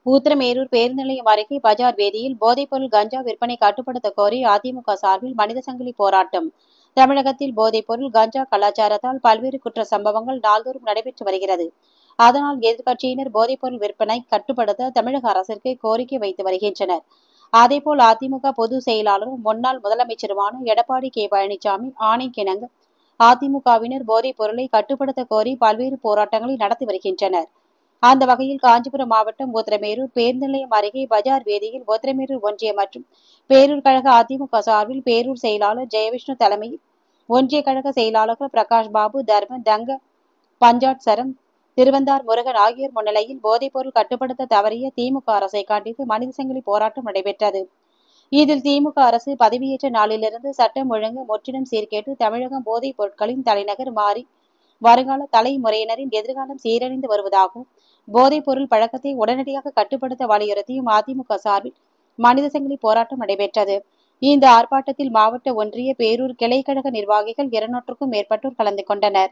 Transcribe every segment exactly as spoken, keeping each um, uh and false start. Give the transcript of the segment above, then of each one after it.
ஊத்திரமேரூர் பேருந்து நிலையம் அருகே பஜார் வீதியில் போதைப்பொருள் கஞ்சா விற்பனை கட்டுப்படுத்த கோரி அதிமுக சார்பில் மனித சங்கிலி போராட்டம். தமிழகத்தில் போதைப்பொருள் கஞ்சா கலாச்சாரத்தால் பல்வேறு குற்ற சம்பவங்கள் நாள்தோறும் நடைபெற்று வருகிறது. அதனால் எதிர்க்கட்சியினர் போதைப்பொருள் விற்பனை கட்டுப்படுத்த தமிழக அரசிற்கு கோரிக்கை வைத்து வருகின்றனர். அதேபோல் அதிமுக பொதுச் செயலாளரும் முன்னாள் முதலமைச்சருமான எடப்பாடி கே பழனிசாமி ஆணைக்கிணங்க அதிமுகவினர் போதைப் பொருளை கட்டுப்படுத்த கோரி பல்வேறு போராட்டங்களை நடத்தி வருகின்றனர். அந்த வகையில் காஞ்சிபுரம் மாவட்டம் ஊத்திரமேரூர் பேருந்து நிலையம் அருகே பஜார் வீதியில் ஊத்திரமேரூர் ஒன்றிய மற்றும் பேரூர் கழக அதிமுக சார்பில் பேரூர் செயலாளர் ஜெயவிஷ்ணு தலைமையில் ஒன்றிய கழக செயலாளர்கள் பிரகாஷ் பாபு, தர்மன், தங்க, பஞ்சாட் சரம், திருவந்தார் முருகன் ஆகியோர் முன்னிலையில் போதைப்பொருள் கட்டுப்படுத்த தவறிய திமுக அரசை கண்டித்து மனித சங்கிலி போராட்டம் நடைபெற்றது. இதில் திமுக அரசு பதவியேற்ற நாளிலிருந்து சட்டம் ஒழுங்கு முற்றிலும் சீர்கேட்டு தமிழகம் போதைப் பொருட்களின் தலைநகர் மாறி வருங்கால தலைமுறையினரின் எதிர்காலம் சீரழிந்து வருவதாகவும் போதைப் பொருள் பழக்கத்தை உடனடியாக கட்டுப்படுத்த வலியுறுத்தியும் அதிமுக சார்பில் மனித சங்கிலி போராட்டம் நடைபெற்றது. இந்த ஆர்ப்பாட்டத்தில் மாவட்ட ஒன்றிய பேரூர் கிளைக்கழக நிர்வாகிகள் இருநூற்றுக்கும் மேற்பட்டோர் கலந்து கொண்டனர்.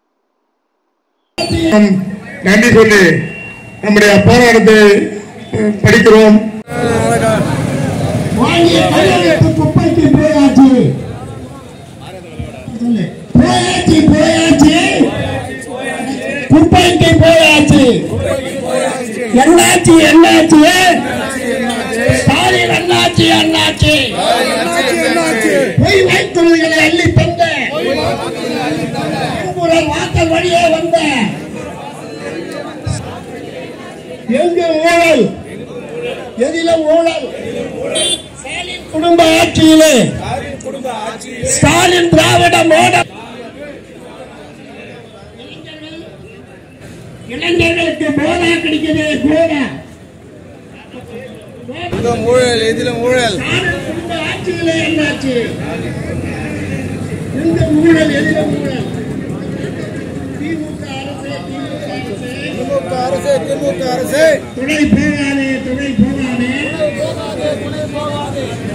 நன்றி சொல்லி நம்முடைய போராட்டத்தை படிக்கிறோம். குப்பைக்கு போயாச்சு போயாச்சு போயாச்சு குப்பைக்கு போயாச்சு என்னாச்சு என்னாச்சு ஸ்டாலின் அண்ணாச்சி அண்ணாச்சி பொய் வைத்துள்ளிகளை அள்ளி தந்த வாசல் வழியே வந்த எங்க ஊழல் எதில ஊழல் ஸ்டாலின் குடும்ப ஆட்சியிலே ஸ்டாலின் திராவிட மோட இளைஞர்களுக்கு போதா கிடைக்குது போதா ஊழல் எதிலும் ஊழல் ஆட்சியிலே என்னாச்சு இந்த ஊழல் எதிலும் ஊழல் திமுக அரசு திமுக அரசு திமுக அரசு துணை போகாதே துணை போகாதே